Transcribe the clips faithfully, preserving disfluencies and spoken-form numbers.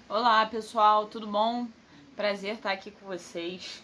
Olá pessoal, tudo bom? Prazer estar aqui com vocês.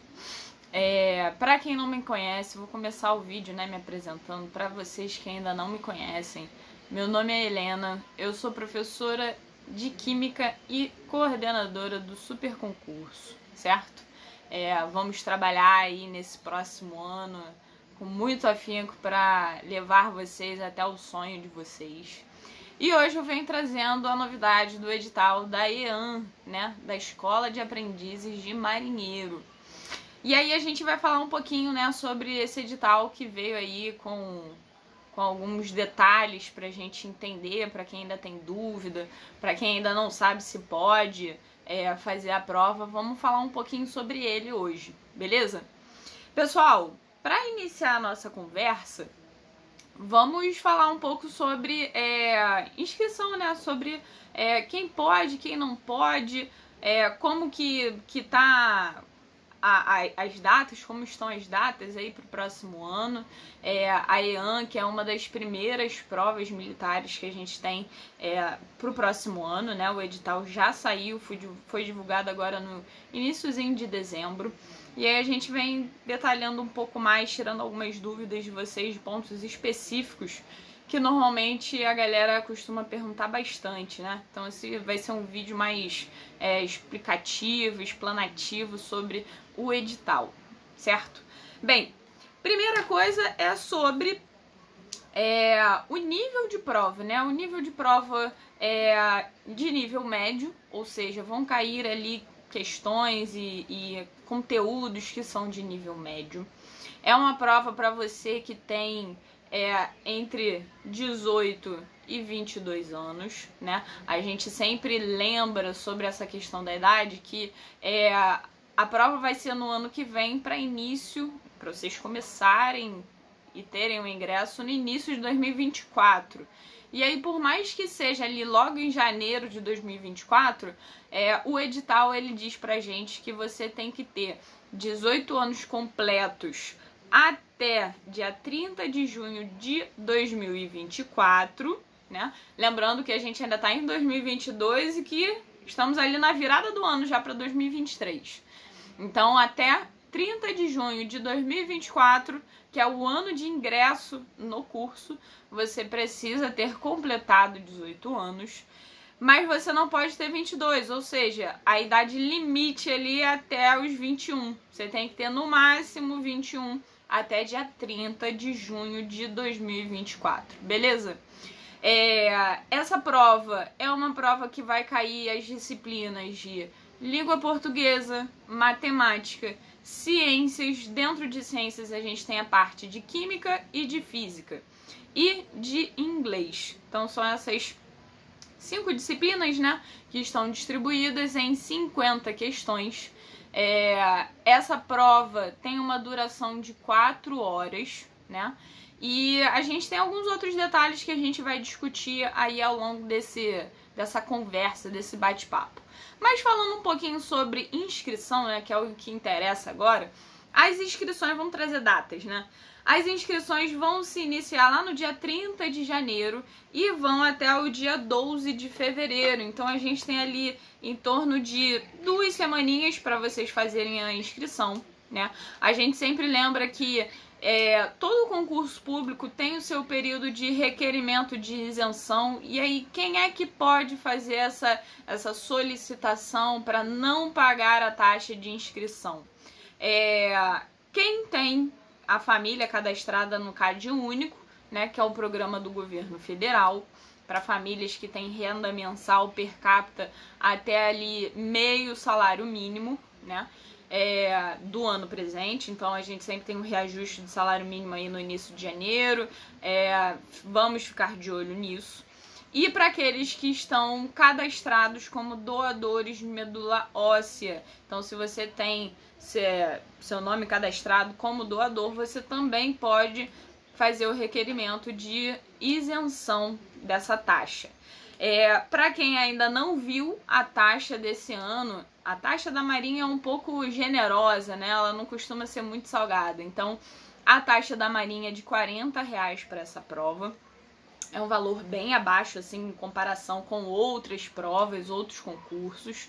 É, para quem não me conhece, vou começar o vídeo né, me apresentando. Para vocês que ainda não me conhecem, meu nome é Helena, eu sou professora de Química e coordenadora do Super Concurso, certo? É, vamos trabalhar aí nesse próximo ano com muito afinco para levar vocês até o sonho de vocês. E hoje eu venho trazendo a novidade do edital da E A N, né, da Escola de Aprendizes de Marinheiro. E aí a gente vai falar um pouquinho, né, sobre esse edital que veio aí com, com alguns detalhes pra gente entender, para quem ainda tem dúvida, para quem ainda não sabe se pode é, fazer a prova. Vamos falar um pouquinho sobre ele hoje, beleza? Pessoal, para iniciar a nossa conversa, vamos falar um pouco sobre é, inscrição, né? Sobre é, quem pode, quem não pode, é, como que, que tá a, a, as datas, como estão as datas aí para o próximo ano. É, a E A N, que é uma das primeiras provas militares que a gente tem é, para o próximo ano, né? O edital já saiu, foi, foi divulgado agora no iniciozinho de dezembro. E aí a gente vem detalhando um pouco mais, tirando algumas dúvidas de vocês, de pontos específicos que normalmente a galera costuma perguntar bastante, né? Então esse vai ser um vídeo mais é, explicativo, explanativo sobre o edital, certo? Bem, primeira coisa é sobre é, o nível de prova, né? O nível de prova é de nível médio, ou seja, vão cair ali questões e, e conteúdos que são de nível médio. É uma prova para você que tem é, entre dezoito e vinte e dois anos, né? A gente sempre lembra sobre essa questão da idade que é, a prova vai ser no ano que vem para início, para vocês começarem e terem o ingresso no início de dois mil e vinte e quatro. E aí, por mais que seja ali logo em janeiro de dois mil e vinte e quatro, é, o edital ele diz pra gente que você tem que ter dezoito anos completos até dia trinta de junho de dois mil e vinte e quatro, né? Lembrando que a gente ainda tá em dois mil e vinte e dois e que estamos ali na virada do ano já para dois mil e vinte e três. Então, até trinta de junho de dois mil e vinte e quatro, que é o ano de ingresso no curso, você precisa ter completado dezoito anos, mas você não pode ter vinte e dois, ou seja, a idade limite ali é até os vinte e um. Você tem que ter no máximo vinte e um até dia trinta de junho de dois mil e vinte e quatro, beleza? É, essa prova é uma prova que vai cair as disciplinas de língua portuguesa, matemática, ciências. Dentro de ciências a gente tem a parte de química e de física e de inglês. Então são essas cinco disciplinas, né, que estão distribuídas em cinquenta questões. É, essa prova tem uma duração de quatro horas, né? E a gente tem alguns outros detalhes que a gente vai discutir aí ao longo desse, dessa conversa, desse bate-papo. Mas falando um pouquinho sobre inscrição, né, que é o que interessa agora, as inscrições vão trazer datas, né? As inscrições vão se iniciar lá no dia trinta de janeiro e vão até o dia doze de fevereiro. Então a gente tem ali em torno de duas semaninhas para vocês fazerem a inscrição, né? A gente sempre lembra que é, todo concurso público tem o seu período de requerimento de isenção. E aí, quem é que pode fazer essa, essa solicitação para não pagar a taxa de inscrição? É, quem tem a família cadastrada no CAD Único, né, que é o programa do governo federal, para famílias que têm renda mensal per capita até ali meio salário mínimo, né? É, do ano presente. Então a gente sempre tem um reajuste de salário mínimo aí no início de janeiro, é, vamos ficar de olho nisso. E para aqueles que estão cadastrados como doadores de medula óssea, então se você tem se, seu nome cadastrado como doador, você também pode fazer o requerimento de isenção dessa taxa. É, para quem ainda não viu a taxa desse ano, a taxa da Marinha é um pouco generosa, né? Ela não costuma ser muito salgada. Então, a taxa da Marinha é de quarenta reais para essa prova. É um valor bem abaixo, assim, em comparação com outras provas, outros concursos.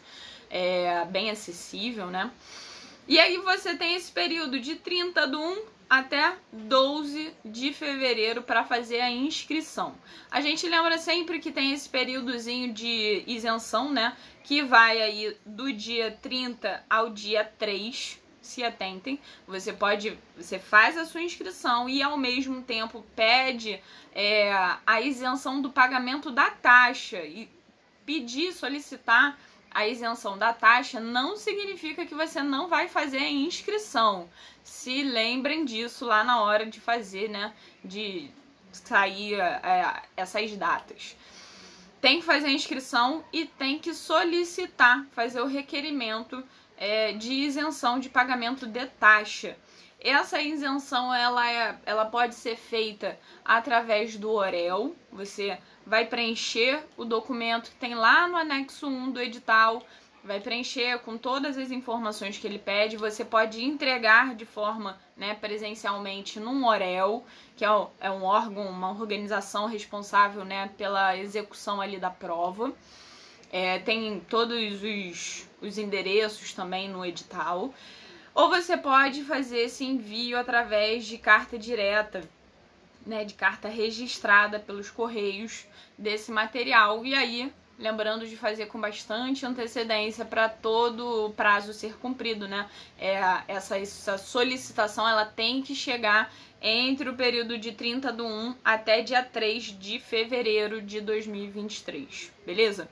É bem acessível, né? E aí você tem esse período de trinta do um até doze de fevereiro para fazer a inscrição. A gente lembra sempre que tem esse períodozinho de isenção, né? Que vai aí do dia trinta ao dia três. Se atentem, você pode, você faz a sua inscrição e ao mesmo tempo pede é, a isenção do pagamento da taxa. E pedir, solicitar a isenção da taxa não significa que você não vai fazer a inscrição. Se lembrem disso lá na hora de fazer, né, de sair é, essas datas. Tem que fazer a inscrição e tem que solicitar, fazer o requerimento É, de isenção de pagamento de taxa. Essa isenção ela, é, ela pode ser feita através do Orel. Você vai preencher o documento que tem lá no anexo um do edital, vai preencher com todas as informações que ele pede. Você pode entregar de forma, né, presencialmente num Orel, que é, é um órgão, uma organização responsável, né, pela execução ali da prova. É, tem todos os, os endereços também no edital. Ou você pode fazer esse envio através de carta direta, né, de carta registrada pelos correios desse material. E aí, lembrando de fazer com bastante antecedência para todo o prazo ser cumprido, né? É, essa, essa solicitação ela tem que chegar entre o período de trinta do um até dia três de fevereiro de dois mil e vinte e três, beleza?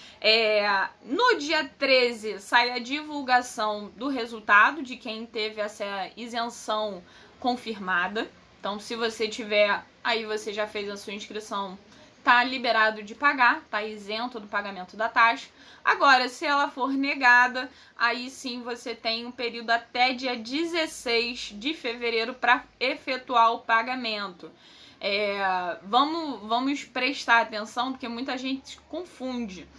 É, no dia treze sai a divulgação do resultado de quem teve essa isenção confirmada. Então, se você tiver, aí você já fez a sua inscrição, tá liberado de pagar, tá isento do pagamento da taxa. Agora, se ela for negada, aí sim você tem um período até dia dezesseis de fevereiro para efetuar o pagamento. É, vamos, vamos prestar atenção, porque muita gente confunde.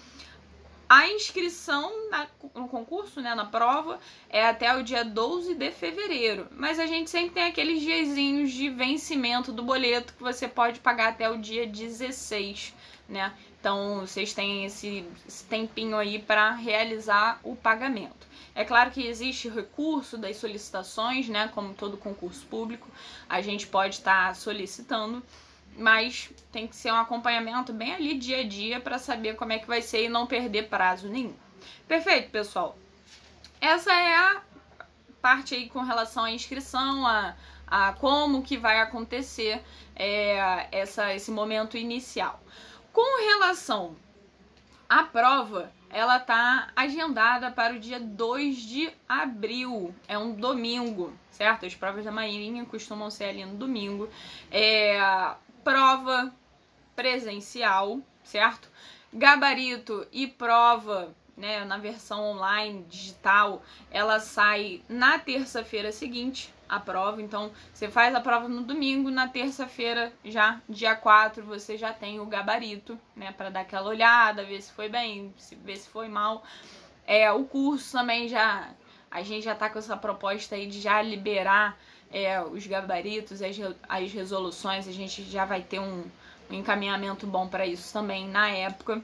A inscrição na, no concurso, né, na prova, é até o dia doze de fevereiro. Mas a gente sempre tem aqueles diazinhos de vencimento do boleto que você pode pagar até o dia dezesseis, né? Então, vocês têm esse, esse tempinho aí para realizar o pagamento. É claro que existe recurso das solicitações, né, como todo concurso público, a gente pode estar solicitando, mas tem que ser um acompanhamento bem ali dia a dia para saber como é que vai ser e não perder prazo nenhum. Perfeito, pessoal? Essa é a parte aí com relação à inscrição, a, a como que vai acontecer é, essa, esse momento inicial. Com relação à prova, ela tá agendada para o dia dois de abril, é um domingo, certo? As provas da Marinha costumam ser ali no domingo. É... prova presencial, certo? Gabarito e prova, né, na versão online, digital, ela sai na terça-feira seguinte, a prova. Então, você faz a prova no domingo, na terça-feira, já dia quatro, você já tem o gabarito, né, para dar aquela olhada, ver se foi bem, ver se foi mal. É, o curso também já, a gente já tá com essa proposta aí de já liberar É, os gabaritos, as, as resoluções, a gente já vai ter um, um encaminhamento bom para isso também na época.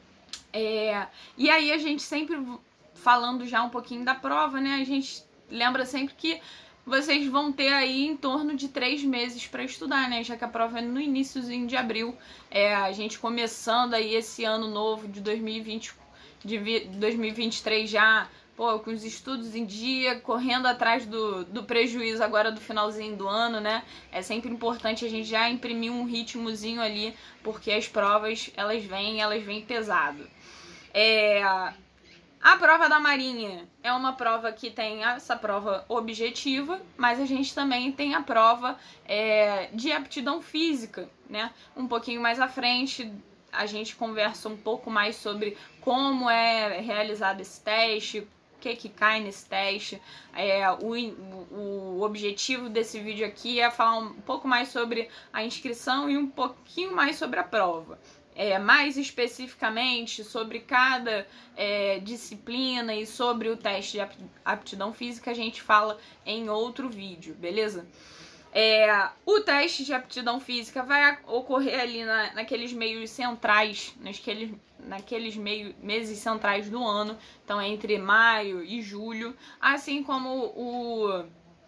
É, e aí a gente sempre, falando já um pouquinho da prova, né, a gente lembra sempre que vocês vão ter aí em torno de três meses para estudar, né, já que a prova é no iniciozinho de abril, é, a gente começando aí esse ano novo de dois mil e vinte, de dois mil e vinte e três já, pô, com os estudos em dia, correndo atrás do, do prejuízo agora do finalzinho do ano, né? É sempre importante a gente já imprimir um ritmozinho ali, porque as provas, elas vêm, elas vêm pesado. É, a prova da Marinha é uma prova que tem essa prova objetiva, mas a gente também tem a prova é, de aptidão física, né? Um pouquinho mais à frente, a gente conversa um pouco mais sobre como é realizado esse teste, o que que cai nesse teste. É, o, o objetivo desse vídeo aqui é falar um pouco mais sobre a inscrição e um pouquinho mais sobre a prova. É, mais especificamente sobre cada é, disciplina e sobre o teste de aptidão física a gente fala em outro vídeo, beleza? É, o teste de aptidão física vai ocorrer ali na, naqueles meios centrais, naqueles, naqueles meio, meses centrais do ano, então entre maio e julho, assim como o,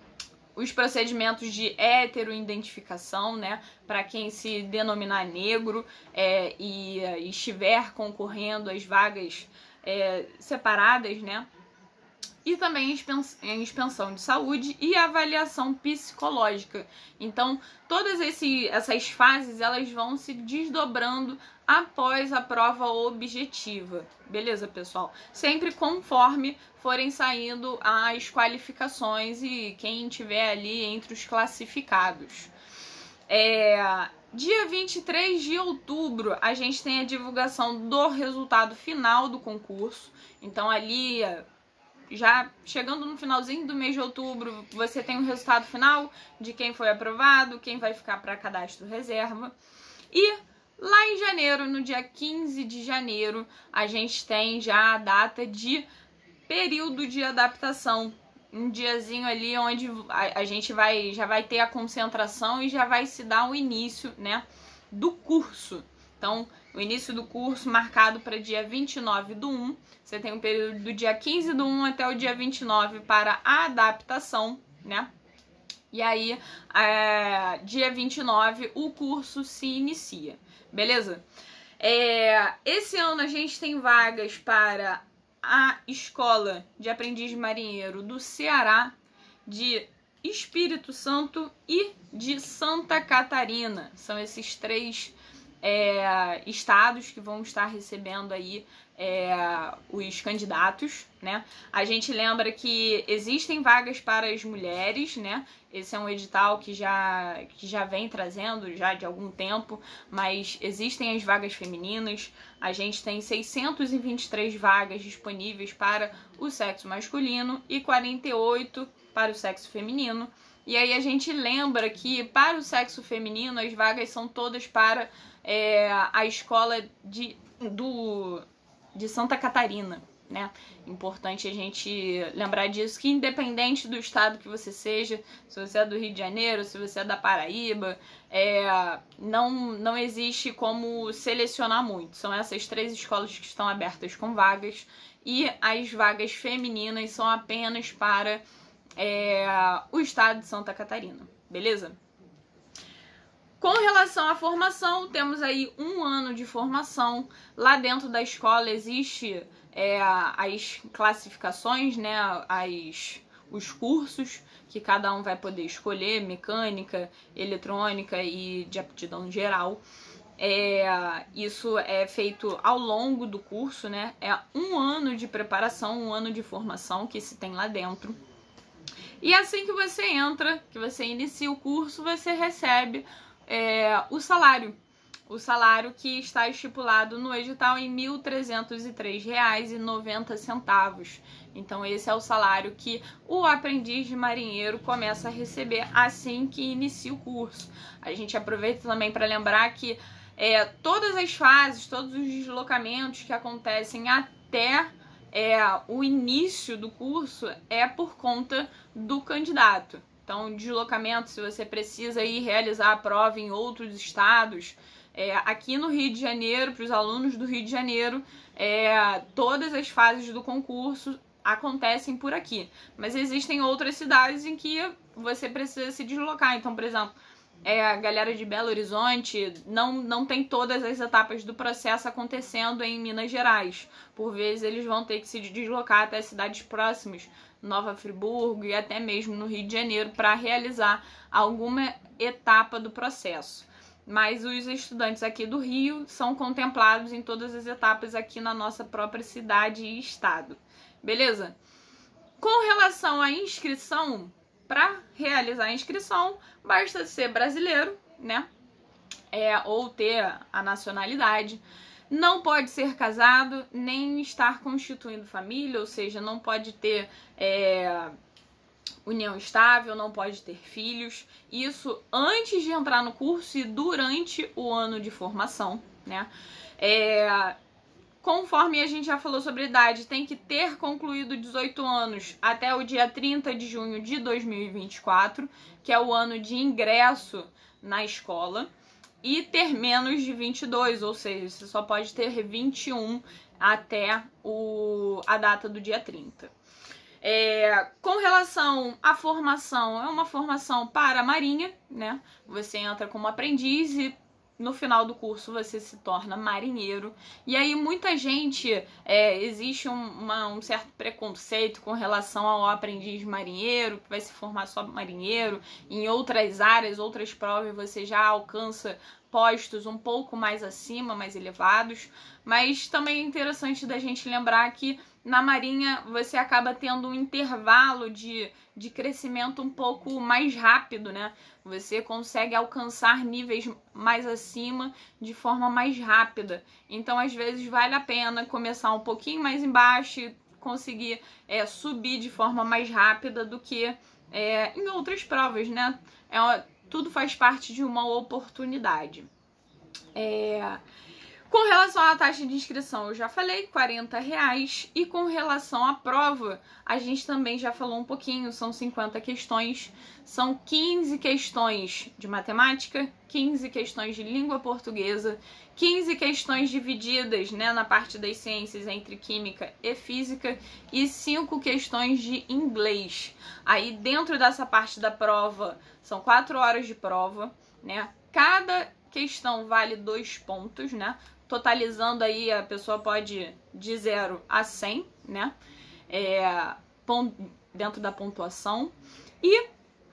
os procedimentos de heteroidentificação, né, para quem se denominar negro é, e, e estiver concorrendo às vagas é, separadas, né, e também em expensão de saúde e avaliação psicológica. Então, todas esse, essas fases, elas vão se desdobrando após a prova objetiva. Beleza, pessoal? Sempre conforme forem saindo as qualificações e quem tiver ali entre os classificados. É, dia vinte e três de outubro, a gente tem a divulgação do resultado final do concurso. Então, ali... já chegando no finalzinho do mês de outubro, você tem o resultado final de quem foi aprovado, quem vai ficar para cadastro reserva. E lá em janeiro, no dia quinze de janeiro, a gente tem já a data de período de adaptação. Um diazinho ali onde a, a gente vai, já vai ter a concentração e já vai se dar o início, né, do curso. Então, o início do curso marcado para dia vinte e nove do um. Você tem um período do dia quinze do um até o dia vinte e nove para a adaptação, né? E aí, é, dia vinte e nove, o curso se inicia, beleza? É, esse ano a gente tem vagas para a Escola de Aprendiz de Marinheiro do Ceará, de Espírito Santo e de Santa Catarina. São esses três É, estados que vão estar recebendo aí é, os candidatos, né? A gente lembra que existem vagas para as mulheres, né? Esse é um edital que já, que já vem trazendo já de algum tempo, mas existem as vagas femininas. A gente tem seiscentas e vinte e três vagas disponíveis para o sexo masculino e quarenta e oito para o sexo feminino. E aí a gente lembra que para o sexo feminino as vagas são todas para é, a escola de, do, de Santa Catarina, né? Importante a gente lembrar disso, que independente do estado que você seja, se você é do Rio de Janeiro, se você é da Paraíba, é, não, não existe como selecionar muito. São essas três escolas que estão abertas com vagas e as vagas femininas são apenas para É, o estado de Santa Catarina, beleza? Com relação à formação, temos aí um ano de formação. Lá dentro da escola existe é, as classificações, né, as, os cursos que cada um vai poder escolher, mecânica, eletrônica e de aptidão geral. É, isso é feito ao longo do curso, né? É um ano de preparação, um ano de formação que se tem lá dentro. E assim que você entra, que você inicia o curso, você recebe é, o salário. O salário que está estipulado no edital em mil trezentos e três reais e noventa centavos. Então esse é o salário que o aprendiz de marinheiro começa a receber assim que inicia o curso. A gente aproveita também para lembrar que é, todas as fases, todos os deslocamentos que acontecem até É, o início do curso é por conta do candidato. Então, deslocamento, se você precisa ir realizar a prova em outros estados, é, aqui no Rio de Janeiro, para os alunos do Rio de Janeiro, é, todas as fases do concurso acontecem por aqui. Mas existem outras cidades em que você precisa se deslocar. Então, por exemplo, É, a galera de Belo Horizonte não, não tem todas as etapas do processo acontecendo em Minas Gerais. Por vezes eles vão ter que se deslocar até cidades próximas, Nova Friburgo e até mesmo no Rio de Janeiro, para realizar alguma etapa do processo. Mas os estudantes aqui do Rio são contemplados em todas as etapas aqui na nossa própria cidade e estado. Beleza? Com relação à inscrição, para realizar a inscrição, basta ser brasileiro, né? É, ou ter a nacionalidade. Não pode ser casado, nem estar constituindo família, ou seja, não pode ter é, união estável, não pode ter filhos. Isso antes de entrar no curso e durante o ano de formação, né? É, Conforme a gente já falou sobre idade, tem que ter concluído dezoito anos até o dia trinta de junho de dois mil e vinte e quatro, que é o ano de ingresso na escola, e ter menos de vinte e dois, ou seja, você só pode ter vinte e um até o, a data do dia trinta. É, com relação à formação, é uma formação para a Marinha, né? Você entra como aprendiz e no final do curso você se torna marinheiro. E aí muita gente, é, existe um, uma, um certo preconceito com relação ao aprendiz marinheiro, que vai se formar só marinheiro. Em outras áreas, outras provas, você já alcança postos um pouco mais acima, mais elevados. Mas também é interessante da gente lembrar que na Marinha você acaba tendo um intervalo de, de crescimento um pouco mais rápido, né? Você consegue alcançar níveis mais acima de forma mais rápida. Então, às vezes, vale a pena começar um pouquinho mais embaixo e conseguir é, subir de forma mais rápida do que é, em outras provas, né? É, tudo faz parte de uma oportunidade. É... Com relação à taxa de inscrição, eu já falei, quarenta reais. E com relação à prova, a gente também já falou um pouquinho, são cinquenta questões. São quinze questões de matemática, quinze questões de língua portuguesa, quinze questões divididas, né, na parte das ciências entre química e física e cinco questões de inglês. Aí dentro dessa parte da prova, são quatro horas de prova, né? Cada questão vale dois pontos, né? Totalizando aí, a pessoa pode de zero a cem, né? É, dentro da pontuação. E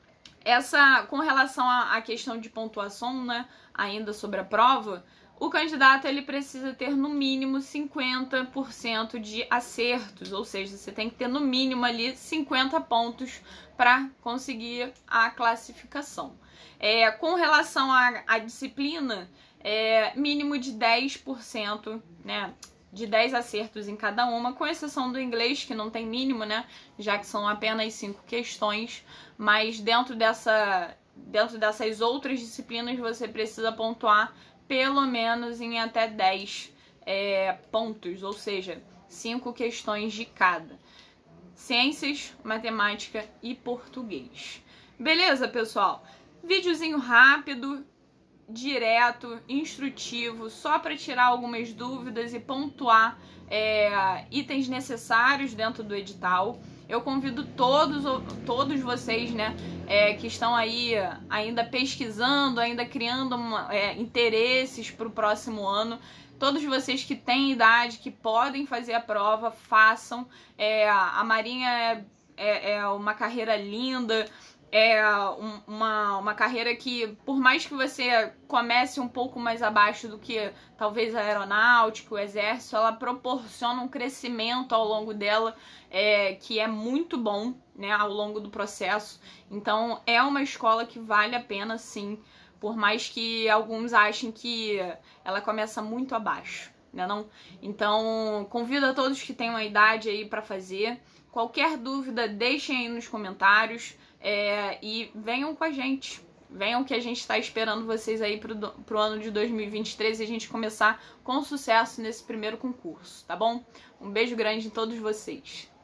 essa, com relação à, à questão de pontuação, né? Ainda sobre a prova, o candidato ele precisa ter no mínimo cinquenta por cento de acertos, ou seja, você tem que ter no mínimo ali cinquenta pontos para conseguir a classificação. É, com relação à, à disciplina, é mínimo de dez por cento, né, de dez acertos em cada uma, com exceção do inglês, que não tem mínimo, né, já que são apenas cinco questões, mas dentro, dessa, dentro dessas outras disciplinas você precisa pontuar pelo menos em até dez é, pontos, ou seja, cinco questões de cada. Ciências, matemática e português. Beleza, pessoal? Videozinho rápido, direto, instrutivo, só para tirar algumas dúvidas e pontuar é, itens necessários dentro do edital. Eu convido todos, todos vocês, né, é, que estão aí ainda pesquisando, ainda criando uma, é, interesses para o próximo ano. Todos vocês que têm idade, que podem fazer a prova, façam. É, a Marinha é, é, é uma carreira linda. É um, uma, uma carreira que, por mais que você comece um pouco mais abaixo do que talvez a aeronáutica, o exército, ela proporciona um crescimento ao longo dela é, que é muito bom, né, ao longo do processo. Então é uma escola que vale a pena, sim, por mais que alguns achem que ela começa muito abaixo, né, não? Então convido a todos que tenham a idade aí para fazer. Qualquer dúvida, deixem aí nos comentários. É, e venham com a gente, venham que a gente está esperando vocês aí pro, pro ano de dois mil e vinte e três e a gente começar com sucesso nesse primeiro concurso, tá bom? Um beijo grande em todos vocês.